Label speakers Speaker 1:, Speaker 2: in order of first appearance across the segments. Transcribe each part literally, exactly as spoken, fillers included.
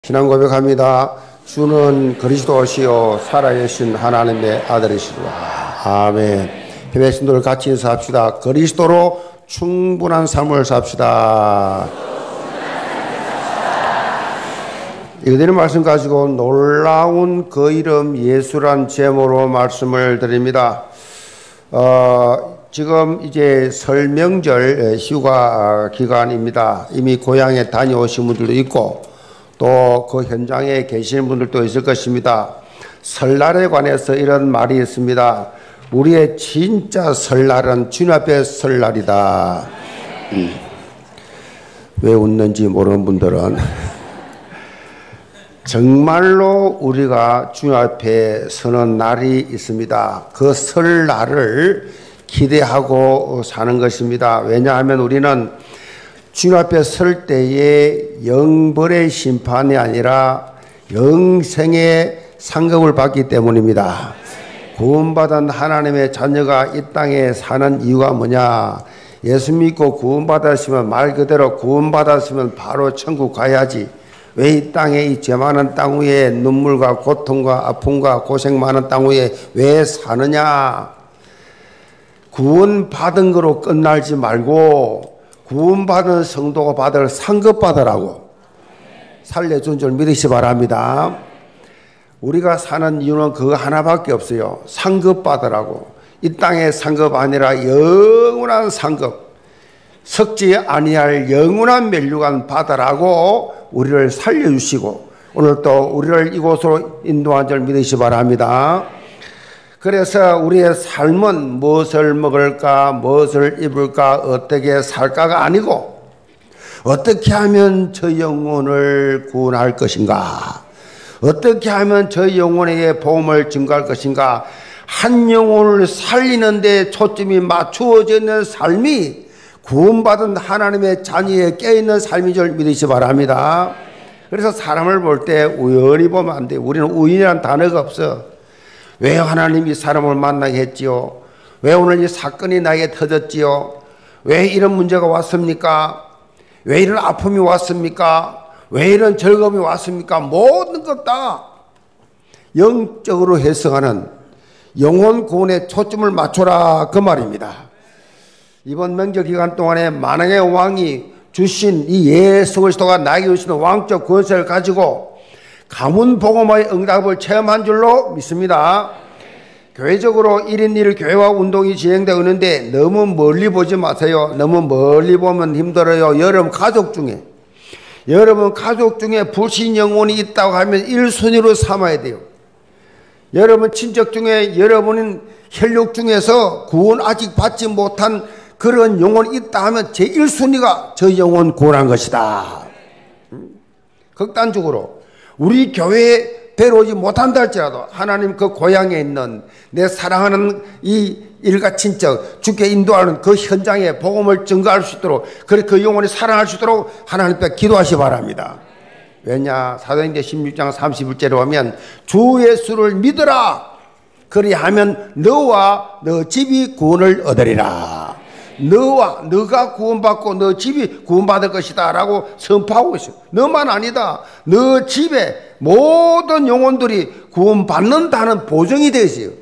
Speaker 1: 신앙 고백합니다. 주는 그리스도시요 살아계신 하나님의 아들이시라. 아멘. 예배 신도를 같이 인사합시다. 그리스도로 충분한 삶을 삽시다. 이들의 말씀 가지고 놀라운 그 이름 예수란 제목으로 말씀을 드립니다. 어, 지금 이제 설 명절 휴가 기간입니다. 이미 고향에 다녀오신 분들도 있고 또 그 현장에 계시는 분들도 있을 것입니다. 설날에 관해서 이런 말이 있습니다. 우리의 진짜 설날은 주님 앞에 설날이다. 음. 왜 웃는지 모르는 분들은 정말로 우리가 주님 앞에 서는 날이 있습니다. 그 설날을 기대하고 사는 것입니다. 왜냐하면 우리는 주님 앞에 설 때에 영벌의 심판이 아니라 영생의 상급을 받기 때문입니다. 구원받은 하나님의 자녀가 이 땅에 사는 이유가 뭐냐? 예수 믿고 구원받았으면 말 그대로 구원받았으면 바로 천국 가야지. 왜 이 땅에 이 죄 많은 땅 위에 눈물과 고통과 아픔과 고생 많은 땅 위에 왜 사느냐? 구원받은 거로 끝날지 말고 구원받은 성도가 받을 상급 받으라고 살려준 줄 믿으시 바랍니다. 우리가 사는 이유는 그거 하나밖에 없어요. 상급 받으라고. 이 땅의 상급 아니라 영원한 상급, 썩지 아니할 영원한 멸류관 받으라고 우리를 살려주시고 오늘 또 우리를 이곳으로 인도한 줄 믿으시 바랍니다. 그래서 우리의 삶은 무엇을 먹을까, 무엇을 입을까, 어떻게 살까가 아니고 어떻게 하면 저 영혼을 구원할 것인가, 어떻게 하면 저 영혼에게 복음을 증거할 것인가, 한 영혼을 살리는 데 초점이 맞추어져 있는 삶이 구원받은 하나님의 자녀에 깨어있는 삶인 줄 믿으시 바랍니다. 그래서 사람을 볼 때 우연히 보면 안 돼요. 우리는 우연이라는 단어가 없어. 왜 하나님이 사람을 만나게 했지요? 왜 오늘 이 사건이 나에게 터졌지요? 왜 이런 문제가 왔습니까? 왜 이런 아픔이 왔습니까? 왜 이런 즐거움이 왔습니까? 모든 것 다 영적으로 해석하는 영혼 구원에 초점을 맞춰라 그 말입니다. 이번 명절 기간 동안에 만왕의 왕이 주신 이 예수 그리스도가 나에게 주시는 왕적 권세를 가지고 가문 복음의 응답을 체험한 줄로 믿습니다. 교회적으로 일 인 일 교회와 운동이 진행되고 있는데 너무 멀리 보지 마세요. 너무 멀리 보면 힘들어요. 여러분 가족 중에 여러분 가족 중에 불신 영혼이 있다고 하면 일 순위로 삼아야 돼요. 여러분 친척 중에 여러분 혈육 중에서 구원 아직 받지 못한 그런 영혼이 있다 하면 제일 순위가 저 영혼 구원한 것이다. 극단적으로 우리 교회에 데려오지 못한다 할지라도 하나님 그 고향에 있는 내 사랑하는 이 일가 친척 주께 인도하는 그 현장에 복음을 증거할 수 있도록 그래 그 영혼이 사랑할 수 있도록 하나님 앞에 기도하시 바랍니다. 왜냐? 사도행전 십육 장 삼십일 절에 보면 주 예수를 믿으라 그리하면 너와 너 집이 구원을 얻으리라. 너와 너가 구원받고 너 집이 구원받을 것이다 라고 선포하고 있어요. 너만 아니다. 너 집에 모든 영혼들이 구원받는다는 보증이 되어 있어요.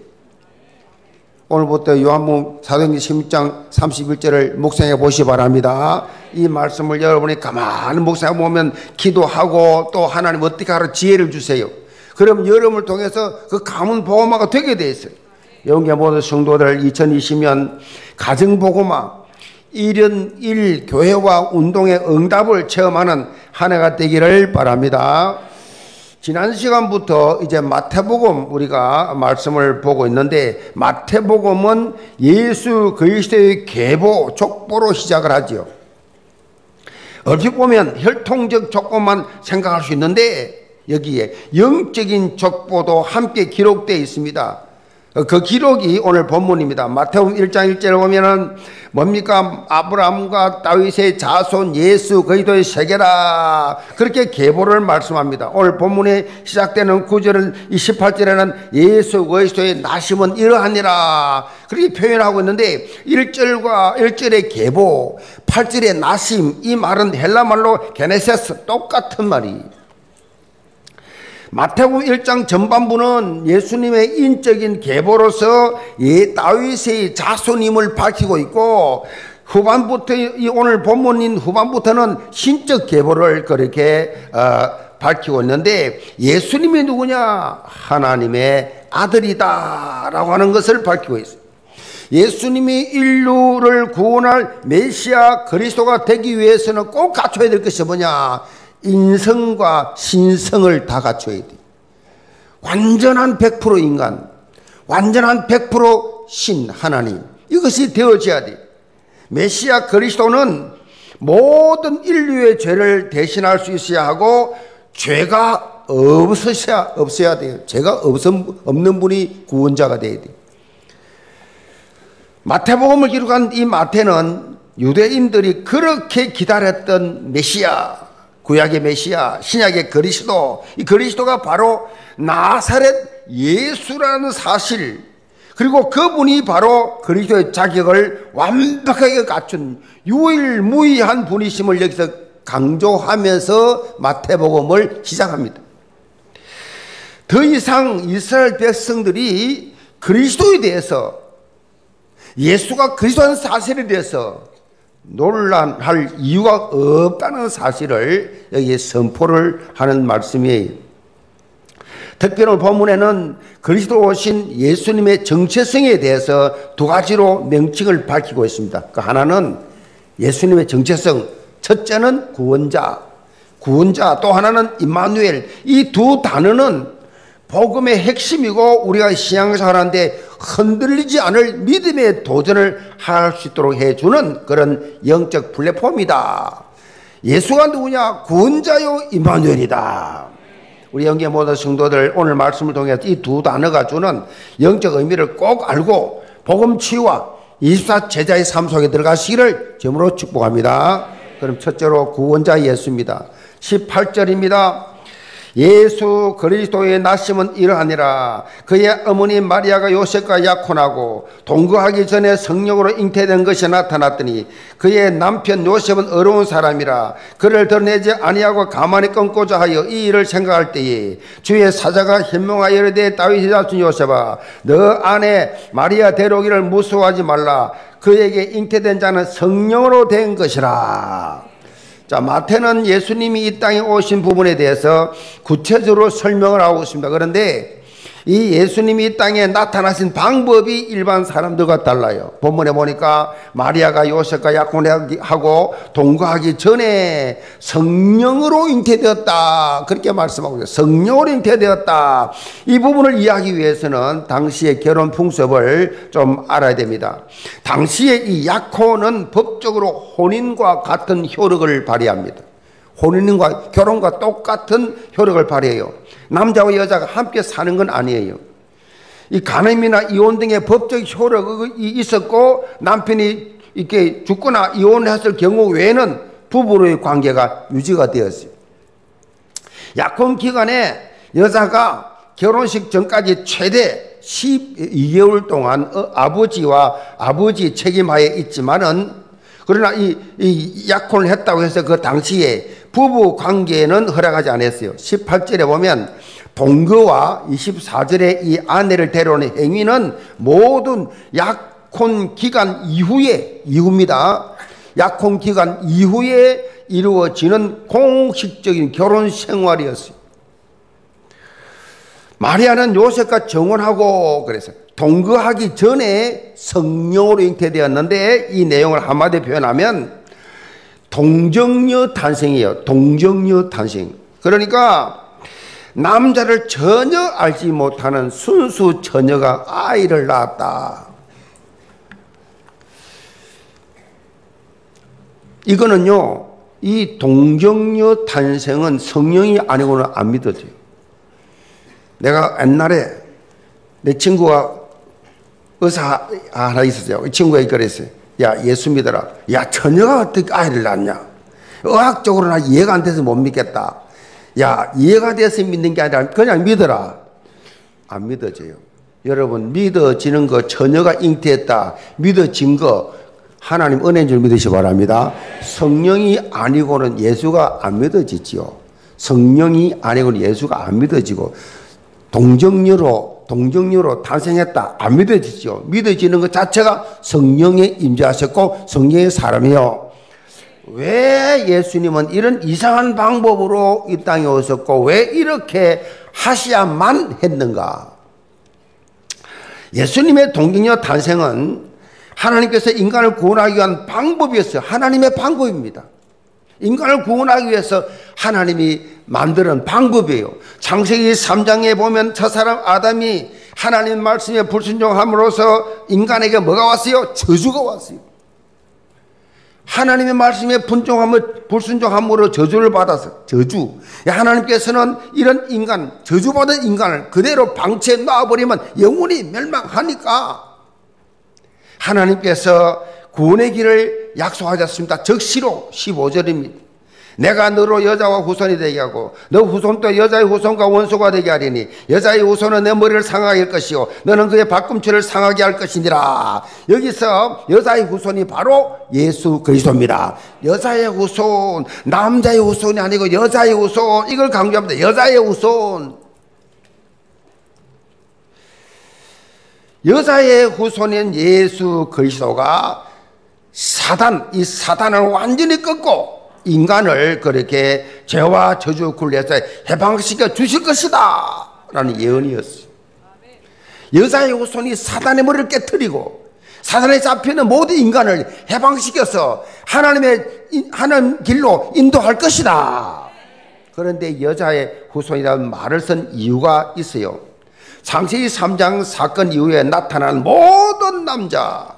Speaker 1: 오늘부터 요한복음 사도행전 십육 장 삼십일 절을 묵상해 보시기 바랍니다. 이 말씀을 여러분이 가만히 묵상해 보면 기도하고 또 하나님 어떻게 하라 지혜를 주세요. 그럼 여러분을 통해서 그 가문 복음화가 되게 되어 있어요. 영계 모든 성도들 이천이십 년 가정복음화 일 인 일 교회와 운동의 응답을 체험하는 한 해가 되기를 바랍니다. 지난 시간부터 이제 마태복음 우리가 말씀을 보고 있는데 마태복음은 예수 그리스도의 계보 족보로 시작을 하죠. 얼핏 보면 혈통적 족보만 생각할 수 있는데 여기에 영적인 족보도 함께 기록되어 있습니다. 그 기록이 오늘 본문입니다. 마태복음 일 장 일 절에 보면은 뭡니까? 아브라함과 다윗의 자손 예수 그리스도의 세계라 그렇게 계보를 말씀합니다. 오늘 본문에 시작되는 구 절은 이 십팔 절에는 예수 그리스도의 나심은 이러하니라 그렇게 표현하고 있는데 일 절과 일 절의 계보, 팔 절의 나심 이 말은 헬라말로 게네세스 똑같은 말이 마태복음 일 장 전반부는 예수님의 인적인 계보로서 예 다윗의 자손임을 밝히고 있고, 후반부터 이 오늘 본문인 후반부터는 신적 계보를 그렇게 어, 밝히고 있는데, 예수님이 누구냐? 하나님의 아들이다라고 하는 것을 밝히고 있어요. 예수님이 인류를 구원할 메시아 그리스도가 되기 위해서는 꼭 갖춰야 될 것이 뭐냐? 인성과 신성을 다 갖춰야 돼. 완전한 백 퍼센트 인간, 완전한 백 퍼센트 신 하나님, 이것이 되어져야 돼. 메시아 그리스도는 모든 인류의 죄를 대신할 수 있어야 하고, 죄가 없으셔야, 없어야 돼요. 죄가 없는 분이 구원자가 돼야 돼요. 마태복음을 기록한 이 마태는 유대인들이 그렇게 기다렸던 메시아, 구약의 메시아, 신약의 그리스도, 이 그리스도가 바로 나사렛 예수라는 사실, 그리고 그분이 바로 그리스도의 자격을 완벽하게 갖춘 유일무이한 분이심을 여기서 강조하면서 마태복음을 시작합니다. 더 이상 이스라엘 백성들이 그리스도에 대해서, 예수가 그리스도라는 사실에 대해서 논란할 이유가 없다는 사실을 여기에 선포를 하는 말씀이에요. 특별히 본문에는 그리스도 오신 예수님의 정체성에 대해서 두 가지로 명칭을 밝히고 있습니다. 그 하나는 예수님의 정체성, 첫째는 구원자, 구원자, 또 하나는 임마누엘. 이 두 단어는 복음의 핵심이고 우리가 신앙생활하는데 흔들리지 않을 믿음의 도전을 할 수 있도록 해주는 그런 영적 플랫폼이다. 예수가 누구냐? 구원자요 임마누엘이다. 우리 영계 모든 성도들 오늘 말씀을 통해서 이 두 단어가 주는 영적 의미를 꼭 알고 복음 치유와 이십사 제자의 삶 속에 들어가시기를 점으로 축복합니다. 그럼 첫째로 구원자 예수입니다. 십팔 절입니다. 예수 그리스도의 나심은 이러하니라. 그의 어머니 마리아가 요셉과 약혼하고 동거하기 전에 성령으로 잉태된 것이 나타났더니 그의 남편 요셉은 어려운 사람이라 그를 드러내지 아니하고 가만히 끊고자 하여 이 일을 생각할 때에 주의 사자가 현명하여 이르되 다윗의 자손 요셉아, 너 아내 마리아 데려오기를 무서워하지 말라. 그에게 잉태된 자는 성령으로 된 것이라. 자, 마태는 예수님이 이 땅에 오신 부분에 대해서 구체적으로 설명을 하고 있습니다. 그런데 이 예수님이 이 땅에 나타나신 방법이 일반 사람들과 달라요. 본문에 보니까 마리아가 요셉과 약혼하고 동거하기 전에 성령으로 잉태되었다, 그렇게 말씀하고 있어요. 성령으로 잉태되었다. 이 부분을 이해하기 위해서는 당시의 결혼 풍습을 좀 알아야 됩니다. 당시에 이 약혼은 법적으로 혼인과 같은 효력을 발휘합니다. 혼인과 결혼과 똑같은 효력을 발휘해요. 남자와 여자가 함께 사는 건 아니에요. 이 간음이나 이혼 등의 법적 효력이 있었고 남편이 이렇게 죽거나 이혼했을 경우 외에는 부부로의 관계가 유지가 되었어요. 약혼 기간에 여자가 결혼식 전까지 최대 십이 개월 동안 아버지와 아버지 책임하에 있지만은, 그러나 이, 이 약혼을 했다고 해서 그 당시에 부부 관계는 허락하지 않았어요. 십팔 절에 보면 동거와 이십사 절에 이 아내를 데려오는 행위는 모든 약혼 기간 이후에, 이후입니다. 약혼 기간 이후에 이루어지는 공식적인 결혼 생활이었어요. 마리아는 요셉과 정혼하고 그래서 동거하기 전에 성령으로 잉태되었는데, 이 내용을 한마디로 표현하면 동정녀 탄생이에요. 동정녀 탄생. 그러니까 남자를 전혀 알지 못하는 순수 처녀가 아이를 낳았다. 이거는요, 이 동정녀 탄생은 성령이 아니고는 안 믿어져요. 내가 옛날에 내 친구가 의사 하나 있었어요. 이 친구가 그랬어요. 야, 예수 믿어라. 야, 처녀가 어떻게 아이를 낳냐? 의학적으로 나 이해가 안 돼서 못 믿겠다. 야, 이해가 돼서 믿는 게 아니라 그냥 믿어라. 안 믿어져요. 여러분, 믿어지는 거, 처녀가 잉태했다, 믿어진 거 하나님 은혜인 줄 믿으시기 바랍니다. 성령이 아니고는 예수가 안 믿어지지요. 성령이 아니고는 예수가 안 믿어지고, 동정녀로 동정녀로 탄생했다 안 믿어지죠. 믿어지는 것 자체가 성령에 임재하셨고 성령의 사람이요. 왜 예수님은 이런 이상한 방법으로 이 땅에 오셨고 왜 이렇게 하셔야만 했는가? 예수님의 동정녀 탄생은 하나님께서 인간을 구원하기 위한 방법이었어요. 하나님의 방법입니다. 인간을 구원하기 위해서 하나님이 만드는 방법이에요. 창세기 삼 장에 보면 첫사람 아담이 하나님 말씀에 불순종함으로써 인간에게 뭐가 왔어요? 저주가 왔어요. 하나님의 말씀에 분종함을, 불순종함으로 저주를 받아서 저주. 하나님께서는 이런 인간, 저주받은 인간을 그대로 방치해 놔버리면 영원히 멸망하니까 하나님께서 구원의 길을 약속하셨습니다. 적시로 십오 절입니다. 내가 너로 여자와 후손이 되게 하고 너 후손도 여자의 후손과 원수가 되게 하리니 여자의 후손은 내 머리를 상하게 할 것이요 너는 그의 발꿈치를 상하게 할 것이니라. 여기서 여자의 후손이 바로 예수 그리스도입니다. 여자의 후손, 남자의 후손이 아니고 여자의 후손, 이걸 강조합니다. 여자의 후손. 여자의 후손인 예수 그리스도가 사단, 이 사단을 완전히 꺾고 인간을 그렇게 죄와 저주 굴레에서 해방시켜 주실 것이다 라는 예언이었어요. 여자의 후손이 사단의 머리를 깨뜨리고 사단에 잡히는 모든 인간을 해방시켜서 하나님의 하나님 길로 인도할 것이다. 그런데 여자의 후손이라는 말을 쓴 이유가 있어요. 창세기 삼 장 사건 이후에 나타난 모든 남자,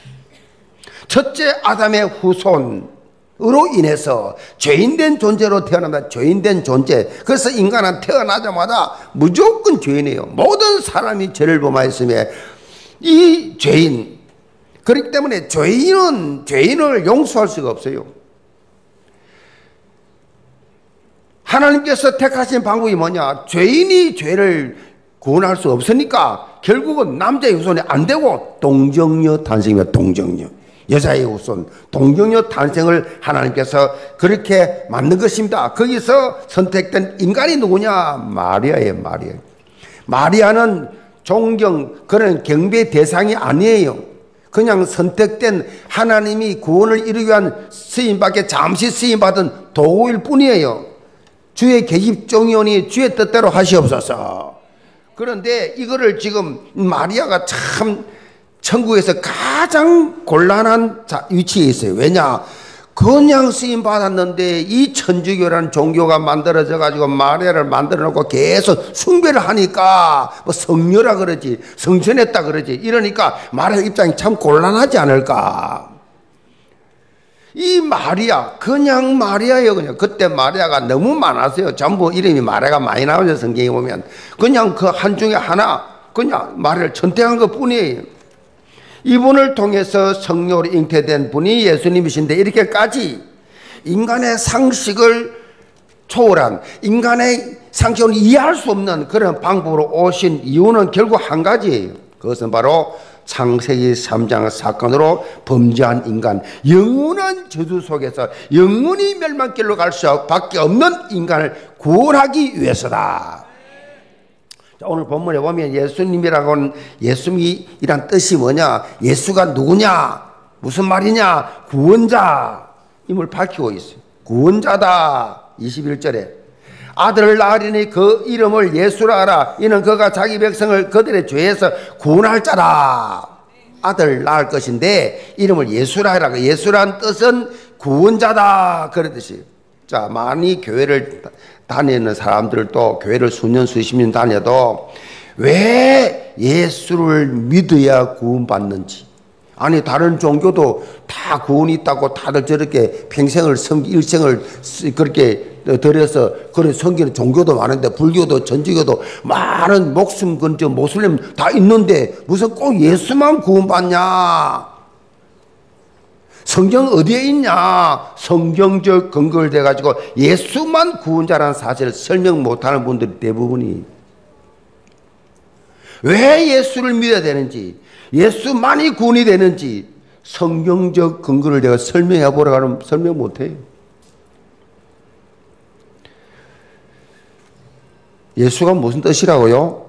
Speaker 1: 첫째 아담의 후손 으로 인해서 죄인된 존재로 태어난다. 죄인된 존재. 그래서 인간은 태어나자마자 무조건 죄인이에요. 모든 사람이 죄를 범하였으며 이 죄인, 그렇기 때문에 죄인은 죄인을 용서할 수가 없어요. 하나님께서 택하신 방법이 뭐냐? 죄인이 죄를 구원할 수 없으니까 결국은 남자의 후손이 안 되고 동정녀 탄생이며 동정녀. 여자의 후손, 동정녀 탄생을 하나님께서 그렇게 만든 것입니다. 거기서 선택된 인간이 누구냐? 마리아예요. 마리아. 마리아는 존경, 그런 경배 대상이 아니에요. 그냥 선택된 하나님이 구원을 이루기 위한 쓰임받게 잠시 쓰임받은 도구일 뿐이에요. 주의 계집종이오니 주의 뜻대로 하시옵소서. 그런데 이거를 지금 마리아가 참 천국에서 가장 곤란한 위치에 있어요. 왜냐? 그냥 쓰임 받았는데 이 천주교라는 종교가 만들어져 가지고 마리아를 만들어 놓고 계속 숭배를 하니까 뭐 성녀라 그러지, 성전했다 그러지. 이러니까 마리아 입장이 참 곤란하지 않을까? 이 마리아, 그냥 마리아예요. 그냥 그때 마리아가 너무 많았어요. 전부 이름이 마리아가 많이 나오죠. 성경에 보면 그냥 그 한 중에 하나, 그냥 마리아를 선택한 것 뿐이에요. 이분을 통해서 성령으로 잉태된 분이 예수님이신데 이렇게까지 인간의 상식을 초월한, 인간의 상식을 이해할 수 없는 그런 방법으로 오신 이유는 결국 한 가지예요. 그것은 바로 창세기 삼 장 사건으로 범죄한 인간, 영원한 저주 속에서 영원히 멸망길로 갈 수밖에 없는 인간을 구원하기 위해서다. 오늘 본문에 보면 예수님이라고는, 예수님이란 뜻이 뭐냐? 예수가 누구냐? 무슨 말이냐? 구원자 임을 밝히고 있어요. 구원자다. 이십일 절에 아들을 낳으리니 그 이름을 예수라 하라. 이는 그가 자기 백성을 그들의 죄에서 구원할 자라. 아들 낳을 것인데 이름을 예수라 하라. 예수란 뜻은 구원자다 그러듯이. 자, 많이 교회를 다니는 사람들도 교회를 수년 수십 년 다녀도 왜 예수를 믿어야 구원받는지, 아니 다른 종교도 다 구원이 있다고 다들 저렇게 평생을 섬기, 일생을 그렇게 들여서 그런 섬기는 종교도 많은데, 불교도 천주교도 많은 목숨 건저 모슬림 다 있는데 무슨 꼭 예수만 구원받냐? 성경 어디에 있냐? 성경적 근거를 대가지고 예수만 구원자라는 사실을 설명 못하는 분들이 대부분이. 왜 예수를 믿어야 되는지, 예수만이 구원이 되는지 성경적 근거를 내가 설명해 보라고 하면 설명 못해요. 예수가 무슨 뜻이라고요?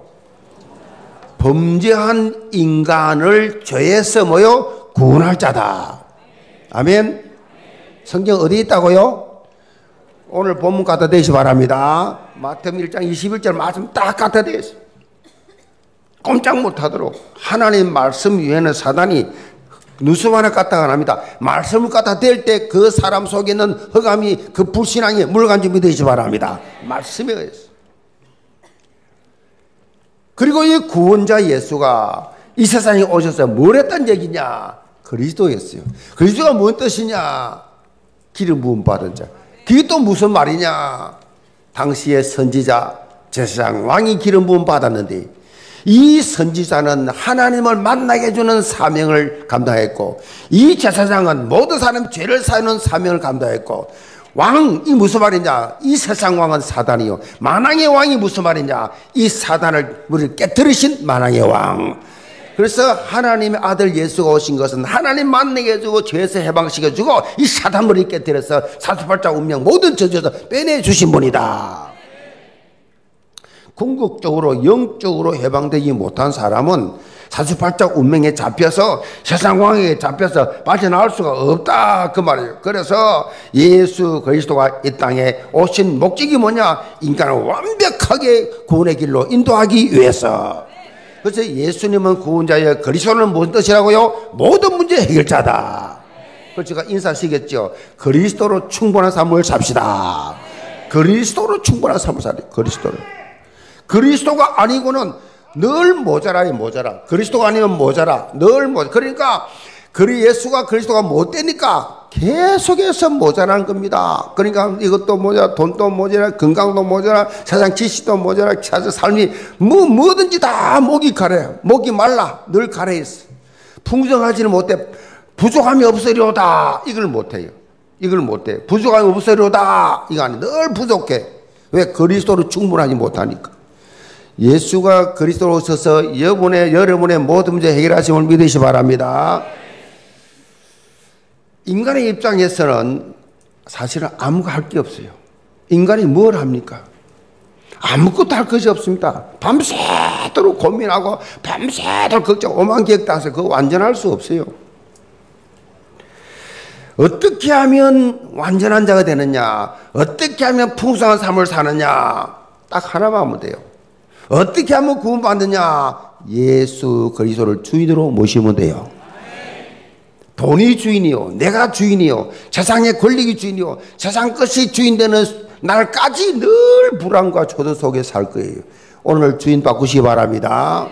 Speaker 1: 범죄한 인간을 죄에서 뭐요? 구원할 자다. 아멘. 성경 어디에 있다고요? 오늘 본문 갖다 대시 바랍니다. 마태복음 일 장 이십일 절 말씀 딱 갖다 대시. 꼼짝 못하도록. 하나님 말씀 위에는 사단이 누수 하나 갖다가 납니다. 말씀을 갖다 댈 때 그 사람 속에 있는 허감이, 그 불신앙이 물간 준비 되시 바랍니다. 말씀에 의해서. 그리고 이 구원자 예수가 이 세상에 오셔서 뭘 했단 얘기냐? 그리스도였어요. 그리스도가 뭔 뜻이냐? 기름 부음 받은 자. 그게 또 무슨 말이냐? 당시의 선지자, 제사장, 왕이 기름 부음 받았는데 이 선지자는 하나님을 만나게 해주는 사명을 감당했고, 이 제사장은 모든 사람 죄를 사하는 사명을 감당했고, 왕이 무슨 말이냐? 이 세상 왕은 사단이요. 만왕의 왕이 무슨 말이냐? 이 사단을 우리를 깨뜨리신 만왕의 왕. 그래서 하나님의 아들 예수가 오신 것은 하나님 만나게 해주고 죄에서 해방시켜주고 이 사단 머리 깨뜨려서 사십팔 자 운명 모든 저주에서 빼내주신 분이다. 궁극적으로 영적으로 해방되지 못한 사람은 사십팔 자 운명에 잡혀서 세상 왕에게 잡혀서 빠져나올 수가 없다 그 말이에요. 그래서 예수 그리스도가 이 땅에 오신 목적이 뭐냐? 인간을 완벽하게 구원의 길로 인도하기 위해서. 그래서 예수님은 구원자예요. 그리스도는 무슨 뜻이라고요? 모든 문제 해결자다. 그래서 제가 인사시켰죠. 그리스도로 충분한 삶을 삽시다. 그리스도로 충분한 삶을 삽시다. 그리스도로. 그리스도가 아니고는 늘 모자라요, 모자라. 그리스도가 아니면 모자라. 늘 모자라. 그러니까 그리 예수가 그리스도가 못 되니까 계속해서 모자란 겁니다. 그러니까 이것도 모자라, 돈도 모자라, 건강도 모자라, 세상 지식도 모자라, 사실 삶이 뭐 뭐든지 다 목이 가래요. 목이 말라. 늘 가래 있어. 풍성하지는 못해. 부족함이 없으려다. 이걸 못해요. 이걸 못해. 부족함이 없으려다. 이거 아니. 늘 부족해. 왜? 그리스도로 충분하지 못하니까. 예수가 그리스도로 오셔서 여러분의, 여러분의 모든 문제 해결하심을 믿으시 바랍니다. 인간의 입장에서는 사실은 아무것도 할 게 없어요. 인간이 뭘 합니까? 아무것도 할 것이 없습니다. 밤새도록 고민하고 밤새도록 걱정, 오만 계획 따서 그거 완전할 수 없어요. 어떻게 하면 완전한 자가 되느냐? 어떻게 하면 풍성한 삶을 사느냐? 딱 하나만 하면 돼요. 어떻게 하면 구원받느냐? 예수 그리스도를 주인으로 모시면 돼요. 돈이 주인이요, 내가 주인이요, 세상의 권력이 주인이요, 세상 것이 주인되는 날까지 늘 불안과 초도 속에 살 거예요. 오늘 주인 바꾸시기 바랍니다.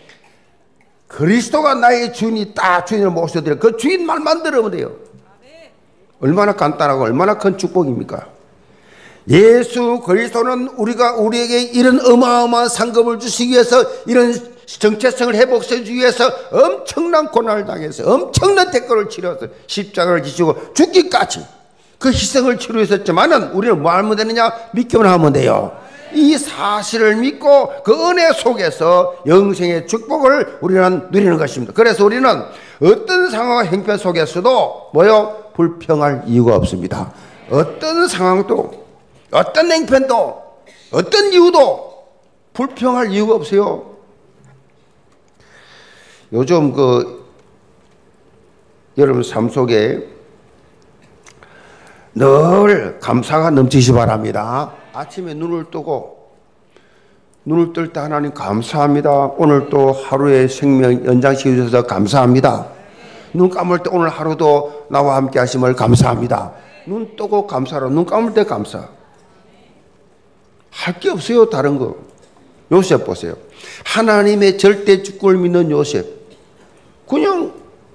Speaker 1: 그리스도가 나의 주인이 딱 주인을 모셔드려. 그 주인 말만 들으면 돼요. 얼마나 간단하고 얼마나 큰 축복입니까? 예수 그리스도는 우리가 우리에게 이런 어마어마한 상급을 주시기 위해서, 이런 정체성을 회복시키기 위해서 엄청난 고난을 당해서 엄청난 대가를 치러서 십자가를 지시고 죽기까지 그 희생을 치루했었지만은 우리는 뭐 하면 되느냐? 믿기만 하면 돼요. 이 사실을 믿고 그 은혜 속에서 영생의 축복을 우리는 누리는 것입니다. 그래서 우리는 어떤 상황과 형편 속에서도 뭐요? 불평할 이유가 없습니다. 어떤 상황도, 어떤 형편도, 어떤 이유도 불평할 이유가 없어요. 요즘 그 여러분 삶 속에 늘 감사가 넘치시 바랍니다. 아침에 눈을 뜨고 눈을 뜰 때 하나님 감사합니다. 오늘 또 하루의 생명 연장시켜 주셔서 감사합니다. 눈 감을 때 오늘 하루도 나와 함께 하심을 감사합니다. 눈 뜨고 감사로, 눈 감을 때 감사. 할 게 없어요, 다른 거. 요셉 보세요. 하나님의 절대 주권을 믿는 요셉. 그냥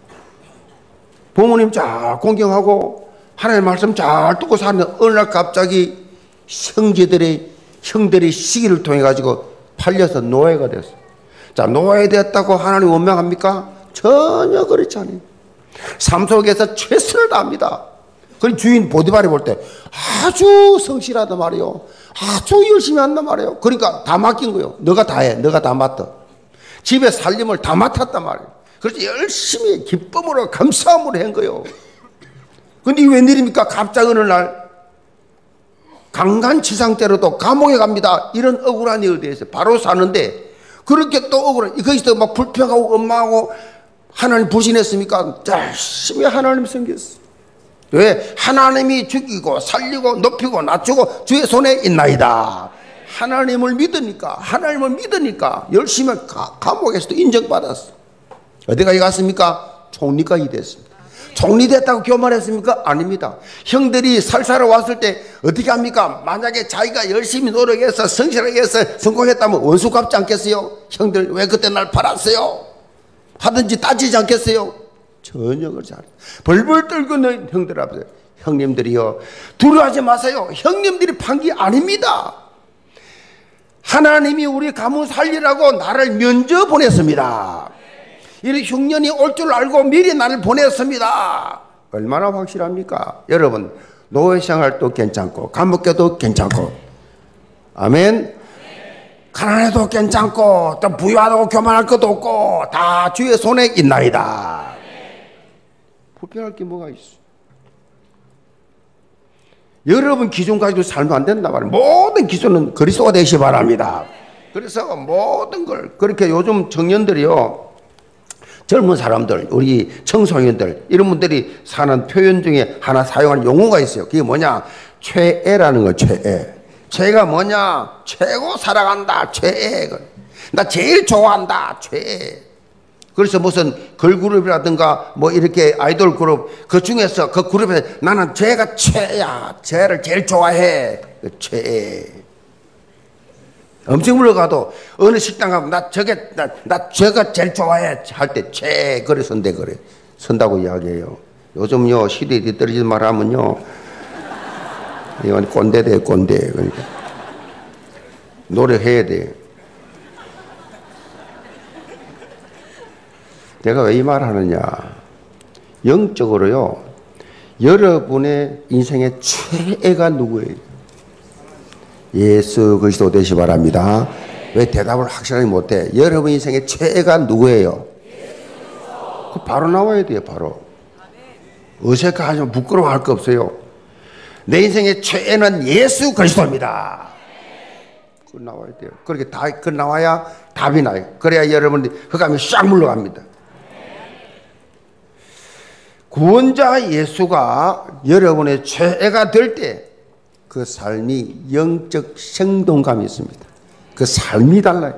Speaker 1: 부모님 잘 공경하고 하나님의 말씀 잘 듣고 사는 어느 날 갑자기 형제들의, 형들의 시기를 통해 가지고 팔려서 노예가 됐어요. 자, 노예 되었다고 하나님 원망합니까? 전혀 그렇지 않아요. 삶 속에서 최선을 다합니다. 그 주인 보디발이 볼 때 아주 성실하단 말이에요. 아주 열심히 한단 말이에요. 그러니까 다 맡긴 거예요. 너가 다 해. 너가 다 맡아. 집에 살림을 다 맡았단 말이에요. 그래서 열심히 기쁨으로 감사함으로 한 거예요. 근데 웬일입니까? 갑자기 어느 날 강간치상죄로도 감옥에 갑니다. 이런 억울한 일에 대해서 바로 사는데 그렇게 또 억울한, 거기서 막 불평하고 엄마하고 하나님 불신했습니까? 열심히 하나님 섬겼어. 왜? 하나님이 죽이고 살리고 높이고 낮추고 주의 손에 있나이다. 하나님을 믿으니까, 하나님을 믿으니까 열심히 가, 감옥에서도 인정받았어. 어디까지 갔습니까? 총리까지 됐습니다. 총리 됐다고 교만했습니까? 아닙니다. 형들이 살살러 왔을 때 어떻게 합니까? 만약에 자기가 열심히 노력해서 성실하게 해서 성공했다면 원수 갚지 않겠어요? 형들 왜 그때 날 팔았어요? 하든지 따지지 않겠어요? 전혀 그렇지 않아요. 벌벌 떨고 있는 형들 앞에서 형님들이요, 두려워하지 마세요. 형님들이 판 게 아닙니다. 하나님이 우리 가문 살리라고 나를 면접 보냈습니다. 이런 흉년이 올 줄 알고 미리 나를 보냈습니다. 얼마나 확실합니까? 여러분, 노예생활도 괜찮고 감옥에도 괜찮고, 아멘. 가난해도 괜찮고 또 부유하다고 교만할 것도 없고 다 주의 손에 있나이다. 불편할 게 뭐가 있어? 여러분 기준 가지고 살면 안 된다 말이에요. 모든 기준은 그리스도가 되시 바랍니다. 그래서 모든 걸, 그렇게 요즘 청년들이요, 젊은 사람들, 우리 청소년들, 이런 분들이 사는 표현 중에 하나 사용하는 용어가 있어요. 그게 뭐냐? 최애라는 거. 최애. 최애가 뭐냐? 최고 사랑한다. 최애. 나 제일 좋아한다. 최애. 그래서 무슨 걸그룹이라든가 뭐 이렇게 아이돌 그룹, 그 중에서 그 그룹에서 나는 쟤가 최애야. 쟤를 제일 좋아해. 그 최애. 음식물로 가도 어느 식당 가면 나 저게 나, 나 쟤가 제일 좋아해 할 때 최애. 그래 선대 그래 선다고 이야기해요. 요즘요 시대에 뒤떨어지지 말하면요 이건 꼰대 돼 꼰대. 그러니까 노력해야 돼. 내가 왜 이 말 하느냐? 영적으로요, 여러분의 인생의 최애가 누구예요? 예수 그리스도 되시 바랍니다. 왜 대답을 확실하게 못해? 여러분 인생의 최애가 누구예요? 그 바로 나와야 돼요. 바로. 어색하지만 부끄러워할 거 없어요. 내 인생의 최애는 예수 그리스도입니다. 그 나와야 돼요. 그렇게 다, 그 나와야 답이 나요. 그래야 여러분들이 흑암이 싹 물러갑니다. 구원자 예수가 여러분의 최애가 될 때 그 삶이 영적 생동감이 있습니다. 그 삶이 달라요.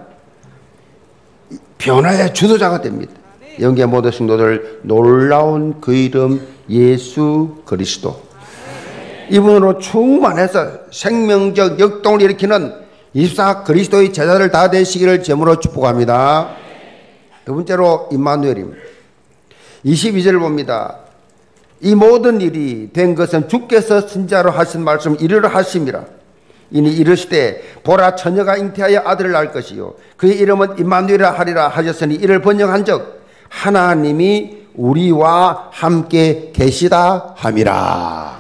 Speaker 1: 변화의 주도자가 됩니다. 영계 모든 성도들, 놀라운 그 이름 예수 그리스도. 이분으로 충만해서 생명적 역동을 일으키는 이십사 그리스도의 제자들 다 되시기를 제물로 축복합니다. 두 번째로 임마누엘입니다. 이십이 절을 봅니다. 이 모든 일이 된 것은 주께서 선지자로 하신 말씀 이르러 하심이라. 이니 이르시되 보라 처녀가 잉태하여 아들을 낳을 것이요 그의 이름은 임마누엘이라 하리라 하셨으니 이를 번역한 적 하나님이 우리와 함께 계시다 함이라.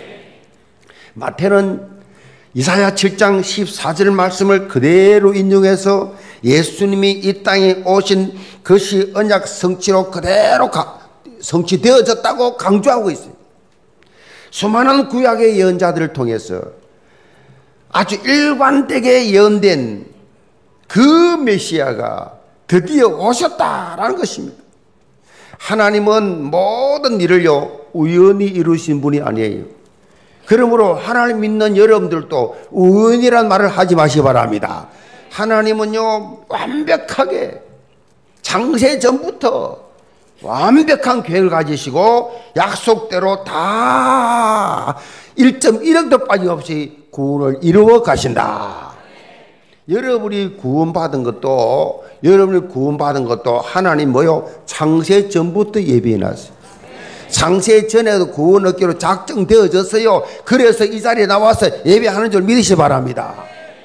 Speaker 1: 마태는 이사야 칠 장 십사 절 말씀을 그대로 인용해서 예수님이 이 땅에 오신 것이 언약 성취로 그대로 가, 성취되어졌다고 강조하고 있어요. 수많은 구약의 예언자들을 통해서 아주 일관되게 예언된 그 메시아가 드디어 오셨다라는 것입니다. 하나님은 모든 일을요 우연히 이루신 분이 아니에요. 그러므로 하나님 믿는 여러분들도 우연이란 말을 하지 마시기 바랍니다. 하나님은요 완벽하게 창세 전부터 완벽한 계획을 가지시고 약속대로 다 일 점 일 억도 빠짐없이 구원을 이루어 가신다. 여러분이 구원받은 것도 여러분이 구원받은 것도 하나님 뭐요? 창세 전부터 예비해놨어요. 창세 전에도 구원 얻기로 작정되어졌어요. 그래서 이 자리에 나와서 예배하는 줄 믿으시기 바랍니다.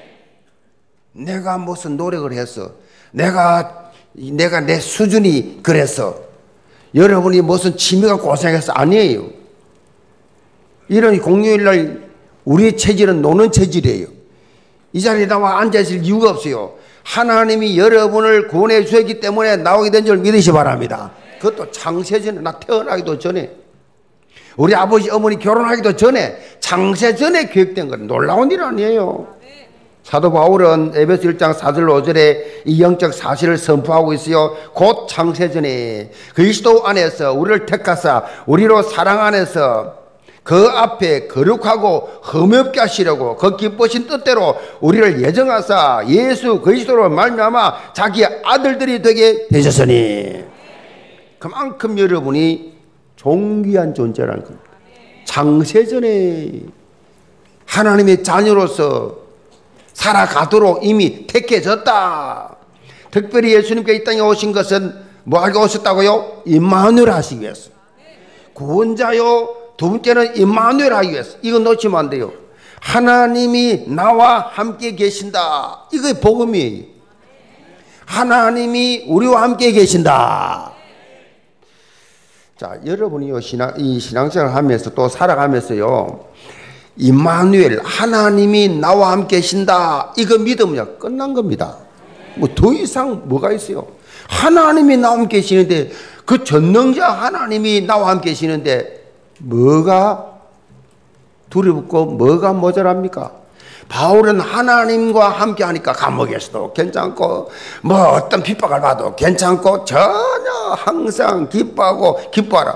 Speaker 1: 내가 무슨 노력을 했어, 내가 내가 내 수준이 그랬어, 여러분이 무슨 취미가 고생해서 아니에요. 이런 공휴일날 우리의 체질은 노는 체질이에요. 이 자리에 나와 앉아있을 이유가 없어요. 하나님이 여러분을 구원해 주셨기 때문에 나오게 된 줄 믿으시기 바랍니다. 그것도 창세 전에, 나 태어나기도 전에. 우리 아버지 어머니 결혼하기도 전에 창세 전에 계획된 건 놀라운 일 아니에요. 사도 바울은 에베소 일 장 사 절 오 절에 이 영적 사실을 선포하고 있어요. 곧 창세 전에 그리스도 안에서 우리를 택하사 우리로 사랑 안에서 그 앞에 거룩하고 흠없게 하시려고 그 기쁘신 뜻대로 우리를 예정하사 예수 그리스도로 말미암아 자기 아들들이 되게 되셨으니, 그만큼 여러분이 존귀한 존재라는 겁니다. 창세전에 하나님의 자녀로서 살아가도록 이미 택해졌다. 특별히 예수님께 이 땅에 오신 것은 뭐 하고 오셨다고요? 임마누엘 하시기 위해서. 구원자요. 두 번째는 임마누엘 하기 위해서. 이거 놓치면 안 돼요. 하나님이 나와 함께 계신다. 이게 복음이에요. 하나님이 우리와 함께 계신다. 자, 여러분이요, 신앙, 이 신앙생활 하면서 또 살아가면서요, 임마누엘, 하나님이 나와 함께 계신다. 이거 믿으면 끝난 겁니다. 뭐 더 이상 뭐가 있어요? 하나님이 나와 함께 계시는데, 그 전능자 하나님이 나와 함께 계시는데, 뭐가 두렵고 뭐가 모자랍니까? 바울은 하나님과 함께 하니까 감옥에서도 괜찮고 뭐 어떤 핍박을 받아도 괜찮고 전혀 항상 기뻐하고 기뻐하라.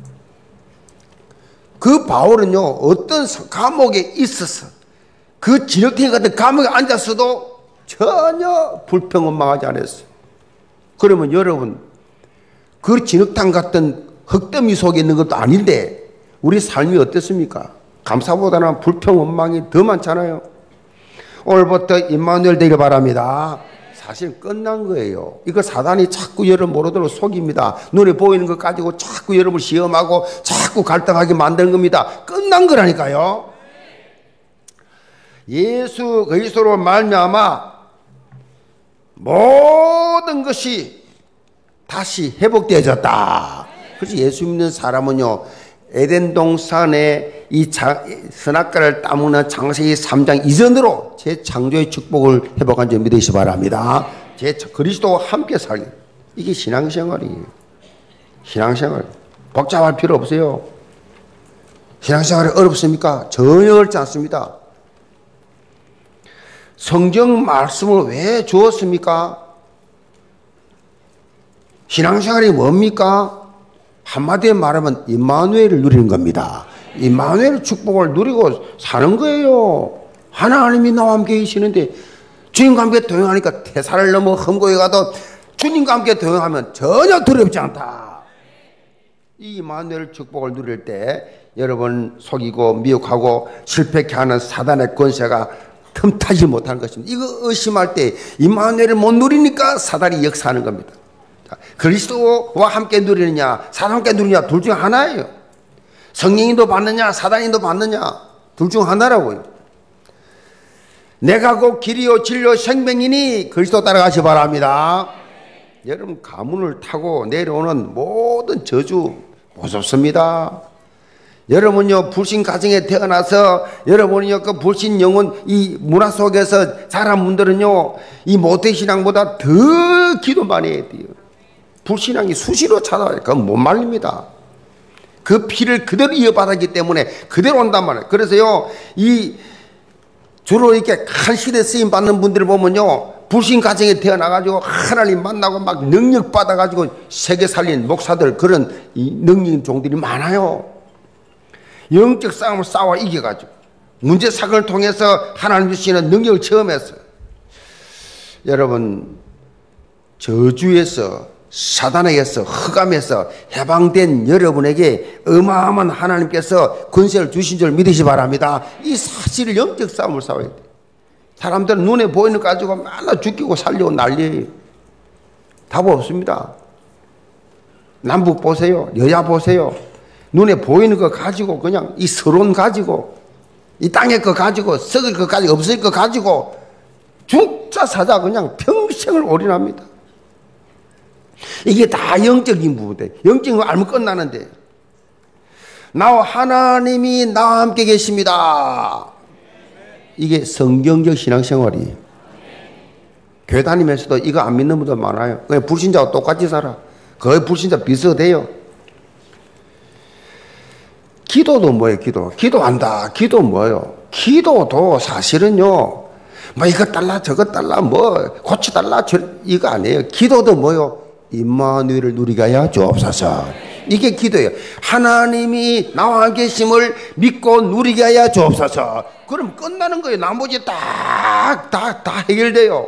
Speaker 1: 그 바울은요, 어떤 감옥에 있어서 그 진흙탱이 같은 감옥에 앉았어도 전혀 불평원망하지 않았어요. 그러면 여러분, 그 진흙탕 같은 흙더미 속에 있는 것도 아닌데 우리 삶이 어떻습니까? 감사보다는 불평원망이 더 많잖아요. 오늘부터 임마누엘 되길 바랍니다. 사실 끝난 거예요. 이거 사단이 자꾸 여러분 모르도록 속입니다. 눈에 보이는 것 가지고 자꾸 여러분을 시험하고 자꾸 갈등하게 만드는 겁니다. 끝난 거라니까요. 예수 그리스도로 말미암아 모든 것이 다시 회복되어졌다. 그래서 예수 믿는 사람은요, 에덴 동산에 이 선악과를 따먹는 창세기 삼 장 이전으로 제 창조의 축복을 회복한 점 믿으시기 바랍니다. 제 그리스도와 함께 살기. 이게 신앙생활이에요. 신앙생활. 복잡할 필요 없어요. 신앙생활이 어렵습니까? 전혀 어렵지 않습니다. 성경 말씀을 왜 주었습니까? 신앙생활이 뭡니까? 한마디에 말하면 임마누엘을 누리는 겁니다. 임마누엘 축복을 누리고 사는 거예요. 하나님이 나와 함께 계시는데 주님과 함께 동행하니까 태산을 넘어 험고에 가도 주님과 함께 동행하면 전혀 두렵지 않다. 이 임마누엘 축복을 누릴 때 여러분 속이고 미혹하고 실패케 하는 사단의 권세가 틈타지 못하는 것입니다. 이거 의심할 때 임마누엘을 못 누리니까 사단이 역사하는 겁니다. 그리스도와 함께 누리느냐 사단과 함께 누리느냐 둘 중 하나예요. 성령님도 받느냐 사단님도 받느냐 둘 중 하나라고요. 내가 곧 길이요 진리요 생명이니 그리스도 따라가시 바랍니다. 여러분 가문을 타고 내려오는 모든 저주 무섭습니다. 여러분요 불신 가정에 태어나서 여러분이요 그 불신 영혼 이 문화 속에서 자란 분들은요 이 모태신앙보다 더 기도 많이 해야 돼요. 불신앙이 수시로 찾아와요. 그건 못 말립니다. 그 피를 그대로 이어받았기 때문에 그대로 온단 말이에요. 그래서요, 이, 주로 이렇게 한 시대 쓰임 받는 분들을 보면요, 불신 가정에 태어나가지고 하나님 만나고 막 능력 받아가지고 세계 살린 목사들 그런 이 능력 종들이 많아요. 영적 싸움을 싸워 이겨가지고 문제 사건을 통해서 하나님 주시는 능력을 체험했어요. 여러분, 저주에서 사단에게서 흑암에서 해방된 여러분에게 어마어마한 하나님께서 권세를 주신 줄 믿으시 바랍니다. 이 사실 영적 싸움을 싸워야 돼요. 사람들은 눈에 보이는 거 가지고 맨날 죽이고 살려고 난리예요. 답 없습니다. 남북 보세요. 여야 보세요. 눈에 보이는 거 가지고 그냥 이 서론 가지고 이 땅의 거 가지고 썩을 거 가지고 없을 거 가지고 죽자 사자 그냥 평생을 올인합니다. 이게 다 영적인 부분이에요. 영적인 거 알면 끝나는데 나와 하나님이 나와 함께 계십니다. 이게 성경적 신앙생활이에요. 교회 다니면서도 이거 안 믿는 분들 많아요. 그냥 불신자와 똑같이 살아. 거의 불신자 비슷해요. 기도도 뭐예요? 기도. 기도한다. 기도 뭐예요? 기도도 사실은요, 뭐 이거 달라 저거 달라 뭐 고치 달라 저 이거 아니에요. 기도도 뭐요? 임마누엘을 누리가야 주옵소서. 이게 기도예요. 하나님이 나와 계심을 믿고 누리게 하여 주옵소서. 그럼 끝나는 거예요. 나머지 다, 다, 다 해결돼요.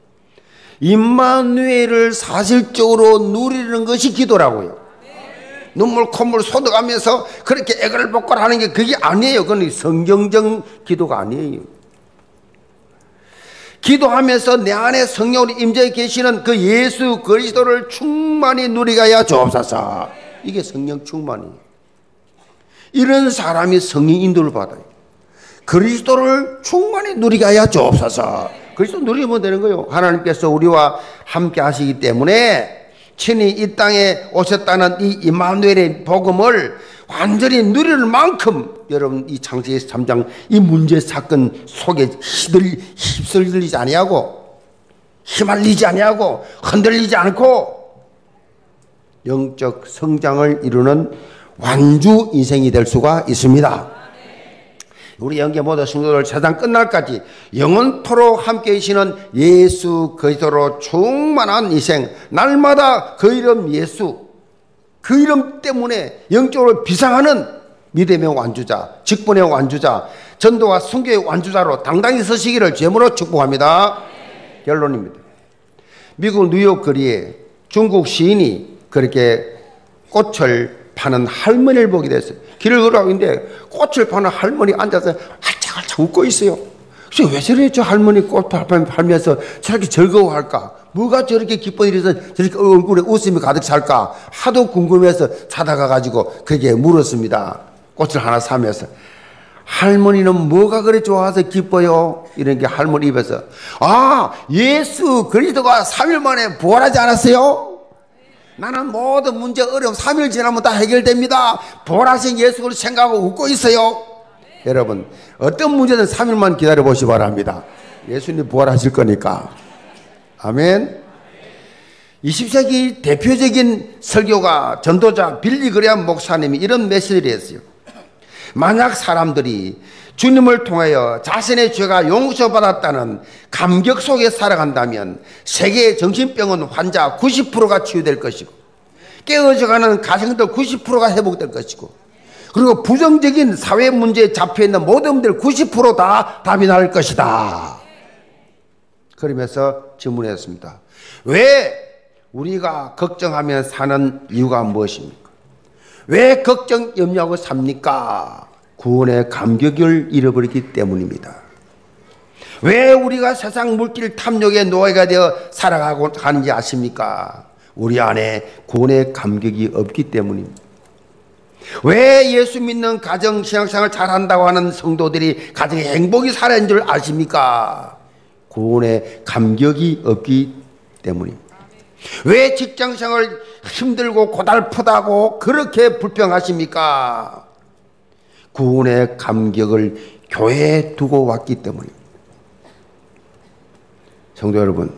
Speaker 1: 임마누엘을 사실적으로 누리는 것이 기도라고요. 눈물 콧물 쏟아가면서 그렇게 애걸복걸 하는 게 그게 아니에요. 그건 성경적 기도가 아니에요. 기도하면서 내 안에 성령으로 임재해 계시는 그 예수 그리스도를 충만히 누리게 하여 주옵소서. 이게 성령 충만이에요. 이런 사람이 성령 인도를 받아요. 그리스도를 충만히 누리게 하여 주옵소서. 그리스도 누리면 되는 거예요. 하나님께서 우리와 함께 하시기 때문에 친히 이 땅에 오셨다는 이 임마누엘의 복음을 완전히 누릴 만큼 여러분 이 창세기 삼 장 이 문제 사건 속에 휘둘, 휩쓸리지 아니하고 휘말리지 아니하고 흔들리지 않고 영적 성장을 이루는 완주 인생이 될 수가 있습니다. 우리 영계 모든 성도들 세상 끝날까지 영원토록 함께 계시는 예수 그리스도로 충만한 인생, 날마다 그 이름 예수, 그 이름 때문에 영적으로 비상하는 믿음의 완주자, 직분의 완주자, 전도와 선교의 완주자로 당당히 서시기를 제물로 축복합니다. 결론입니다. 미국 뉴욕 거리에 중국 시인이 그렇게 꽃을 파는 할머니를 보게 됐어요. 길을 걸어가고 있는데 꽃을 파는 할머니 앉아서 활짝활짝 웃고 있어요. 그래서 왜 저래 저 할머니 꽃 팔면서 저렇게 즐거워할까? 뭐가 저렇게 기쁜 일에서 저렇게 얼굴에 웃음이 가득 찰까? 하도 궁금해서 찾아가가지고 그게 물었습니다. 꽃을 하나 사면서. 할머니는 뭐가 그리 좋아서 기뻐요? 이런 게 할머니 입에서, 아, 예수 그리스도가 삼 일 만에 부활하지 않았어요? 나는 모든 문제 어려움 삼 일 지나면 다 해결됩니다. 부활하신 예수를 생각하고 웃고 있어요. 여러분 어떤 문제든 삼 일만 기다려 보시기 바랍니다. 예수님 부활하실 거니까. 아멘. 이십 세기 대표적인 설교가 전도자 빌리 그레엄 목사님이 이런 메시지를 했어요. 만약 사람들이 주님을 통하여 자신의 죄가 용서받았다는 감격 속에 살아간다면 세계의 정신병원 환자 구십 퍼센트가 치유될 것이고 깨어져가는 가정들 구십 퍼센트가 회복될 것이고 그리고 부정적인 사회 문제에 잡혀있는 모든 분들 구십 퍼센트 다 답이 나올 것이다. 그러면서 질문했습니다. 왜 우리가 걱정하며 사는 이유가 무엇입니까? 왜 걱정 염려하고 삽니까? 구원의 감격을 잃어버리기 때문입니다. 왜 우리가 세상 물질 탐욕의 노예가 되어 살아가고 하는지 아십니까? 우리 안에 구원의 감격이 없기 때문입니다. 왜 예수 믿는 가정 신앙생활을 잘한다고 하는 성도들이 가정에 행복이 살아있는 줄 아십니까? 구원의 감격이 없기 때문입니다. 왜 직장생활 힘들고 고달프다고 그렇게 불평하십니까? 구원의 감격을 교회에 두고 왔기 때문입니다. 성도 여러분,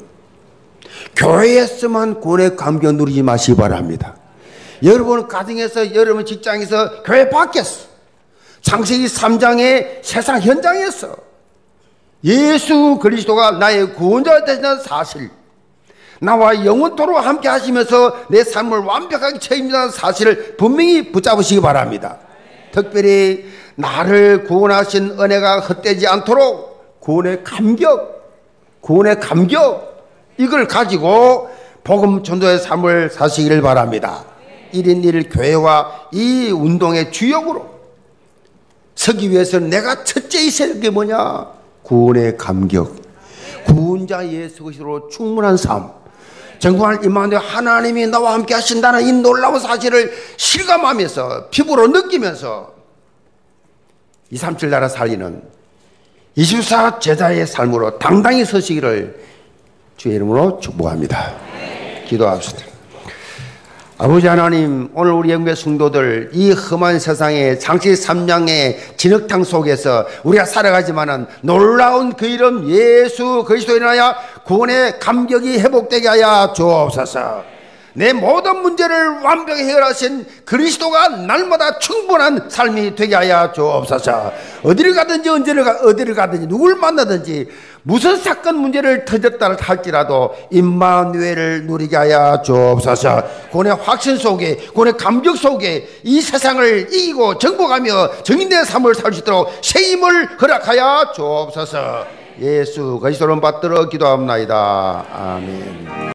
Speaker 1: 교회에서만 구원의 감격 누리지 마시기 바랍니다. 여러분 가정에서, 여러분 직장에서, 교회 밖에서, 창세기 삼 장의 세상 현장에서 예수 그리스도가 나의 구원자 되시는 사실, 나와 영원토록 함께 하시면서 내 삶을 완벽하게 책임지는 사실을 분명히 붙잡으시기 바랍니다. 특별히 나를 구원하신 은혜가 헛되지 않도록 구원의 감격, 구원의 감격, 이걸 가지고 복음 전도의 삶을 사시기를 바랍니다. 일 인 일 교회와 이 운동의 주역으로 서기 위해서는 내가 첫째 있어야 할 게 뭐냐? 구원의 감격, 구원자 예수 그리스도로 충분한 삶, 정말 임마누엘 하나님이 나와 함께 하신다는 이 놀라운 사실을 실감하면서 피부로 느끼면서 이백삼십칠 나라 살리는 이십사 제자의 삶으로 당당히 서시기를 주의 이름으로 축복합니다. 기도합시다. 아버지 하나님, 오늘 우리 영계 성도들 이 험한 세상에 창세기 삼 장의 진흙탕 속에서 우리가 살아가지만은 놀라운 그 이름 예수 그리스도에 인하여 구원의 감격이 회복되게 하여 주옵소서. 내 모든 문제를 완벽히 해결하신 그리스도가 날마다 충분한 삶이 되게 하여 주옵소서. 어디를 가든지 언제를 가, 어디를 가든지 누굴 만나든지 무슨 사건 문제를 터졌다 할지라도 임마누엘을 누리게 하여 주옵소서. 그의 확신 속에, 그의 감격 속에 이 세상을 이기고 정복하며 정인된 삶을 살 수 있도록 새 힘을 허락하여 주옵소서. 예수 그리스도를 받들어 기도합나이다. 아멘.